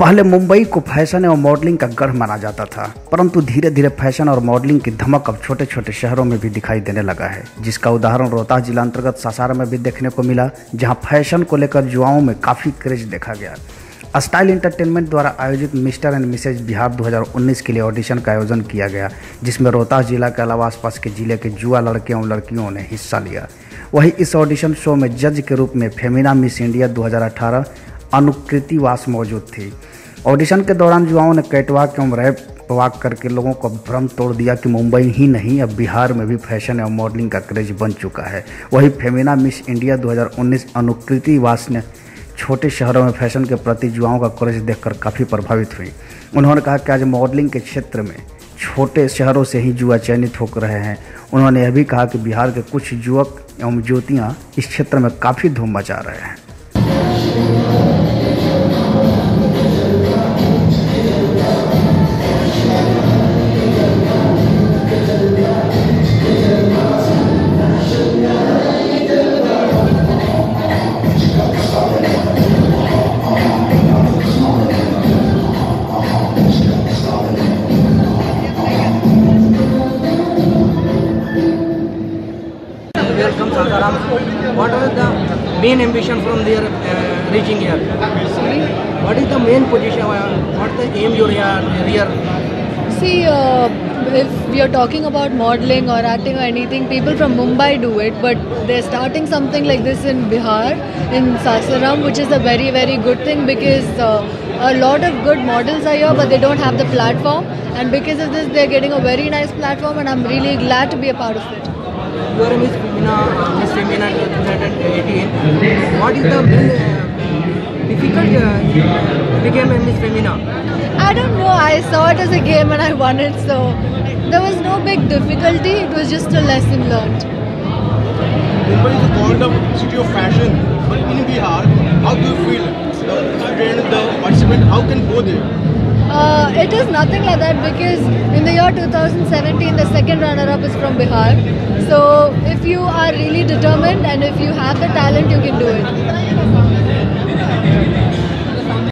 पहले मुंबई को फैशन और मॉडलिंग का गढ़ माना जाता था, परंतु धीरे धीरे फैशन और मॉडलिंग की धमक अब छोटे छोटे शहरों में भी दिखाई देने लगा है, जिसका उदाहरण रोहतास जिला अंतर्गत सासाराम में भी देखने को मिला, जहां फैशन को लेकर युवाओं में काफ़ी क्रेज देखा गया। स्टाइल एंटरटेनमेंट द्वारा आयोजित मिस्टर एंड मिसेज बिहार 2019 के लिए ऑडिशन का आयोजन किया गया, जिसमें रोहतास जिला के अलावा आसपास के जिले के युवा लड़के और लड़कियों ने हिस्सा लिया। वहीं इस ऑडिशन शो में जज के रूप में फेमिना मिस इंडिया 2018 अनुकृति वास मौजूद थी। ऑडिशन के दौरान युवाओं ने कैटवॉक एवं रैप वॉक करके लोगों को भ्रम तोड़ दिया कि मुंबई ही नहीं, अब बिहार में भी फैशन एवं मॉडलिंग का क्रेज बन चुका है। वहीं फेमिना मिस इंडिया 2019 अनुकृति वास ने छोटे शहरों में फैशन के प्रति युवाओं का क्रेज देखकर काफ़ी प्रभावित हुई। उन्होंने कहा कि आज मॉडलिंग के क्षेत्र में छोटे शहरों से ही युवा चयनित हो रहे हैं। उन्होंने यह भी कहा कि बिहार के कुछ युवक एवं युवतियाँ इस क्षेत्र में काफ़ी धूम मचा रहे हैं। Welcome Sasaram. What was the main ambition from there reaching here? Sorry? What is the main position? What the aim you here? See, if we are talking about modeling or acting or anything, people from Mumbai do it, but they're starting something like this in Bihar, in Sasaram, which is a very, very good thing because a lot of good models are here, but they don't have the platform. And because of this, they're getting a very nice platform, and I'm really glad to be a part of it. You are Miss Femina 2018. What is the main difficult became a Miss Femina? I don't know, I saw it as a game and I won it, so there was no big difficulty, it was just a lesson learned. Mumbai is called the city of fashion, but in Bihar, how do you feel? The student, the participant, how can go there? It is nothing like that because in the year 2017 the second runner-up is from Bihar. So if you are really determined and if you have the talent, you can do it.